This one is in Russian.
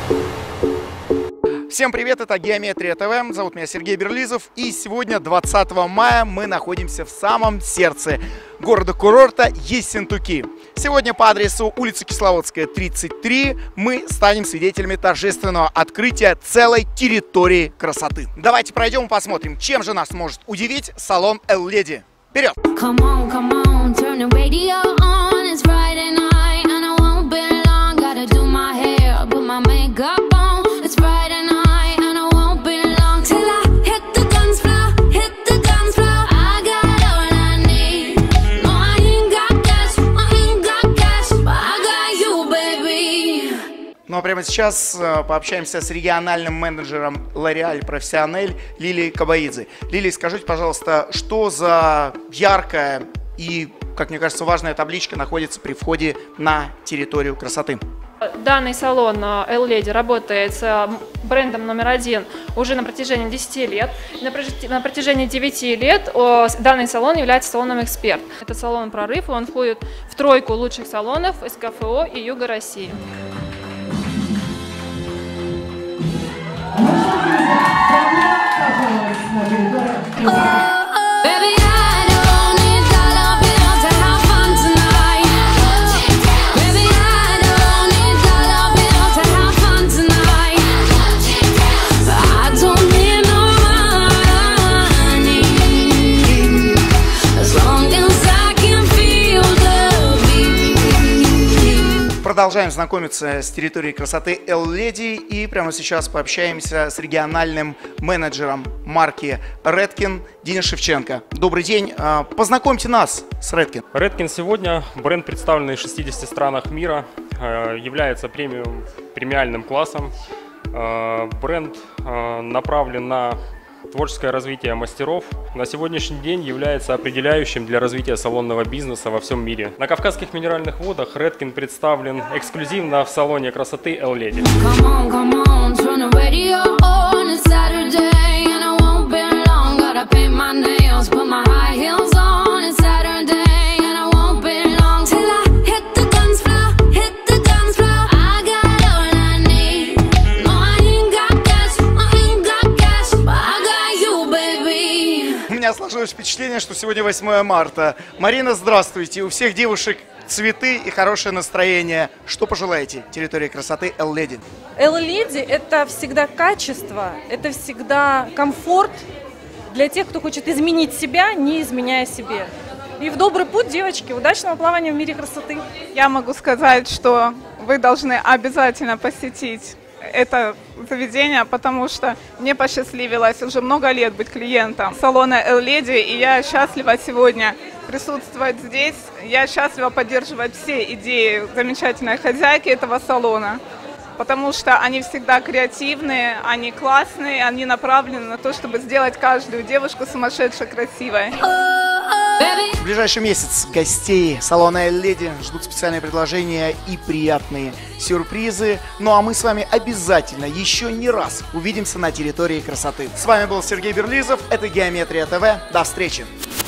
Всем привет, это Геометрия ТВ, зовут меня Сергей Берлизов, и сегодня, 20 мая, мы находимся в самом сердце города-курорта Ессентуки. Сегодня по адресу улица Кисловодская, 33, мы станем свидетелями торжественного открытия целой территории красоты. Давайте пройдем и посмотрим, чем же нас может удивить салон L-Lady. Вперед! Ну а прямо сейчас пообщаемся с региональным менеджером L'Oréal Professionnel Лилией Кабаидзе. Лилия, скажите, пожалуйста, что за яркая и, как мне кажется, важная табличка находится при входе на территорию красоты? Данный салон L-Lady работает с брендом номер 1 уже на протяжении 10 лет. На протяжении 9 лет данный салон является салоном «Эксперт». Это салон «Прорыв», и он входит в тройку лучших салонов СКФО и Юга России. Продолжаем знакомиться с территорией красоты L-Lady и прямо сейчас пообщаемся с региональным менеджером марки Redken Денис Шевченко. Добрый день. Познакомьте нас с Redken. Redken сегодня бренд, представленный в 60 странах мира, является премиальным классом. Бренд направлен на творческое развитие мастеров. На сегодняшний день является определяющим для развития салонного бизнеса во всем мире. На Кавказских минеральных водах Redken представлен эксклюзивно в салоне красоты L-Lady. Сложилось впечатление, что сегодня 8 марта. Марина, здравствуйте. У всех девушек цветы и хорошее настроение. Что пожелаете территории красоты L-Lady? L-Lady – это всегда качество, это всегда комфорт для тех, кто хочет изменить себя, не изменяя себе. И в добрый путь, девочки, удачного плавания в мире красоты. Я могу сказать, что вы должны обязательно посетить это заведение, потому что мне посчастливилось уже много лет быть клиентом салона L-Lady, и я счастлива сегодня присутствовать здесь. Я счастлива поддерживать все идеи замечательной хозяйки этого салона, потому что они всегда креативные, они классные, они направлены на то, чтобы сделать каждую девушку сумасшедшей красивой. В ближайший месяц гостей салона L-Lady ждут специальные предложения и приятные сюрпризы. Ну а мы с вами обязательно еще не раз увидимся на территории красоты. С вами был Сергей Берлизов, это Геометрия ТВ. До встречи!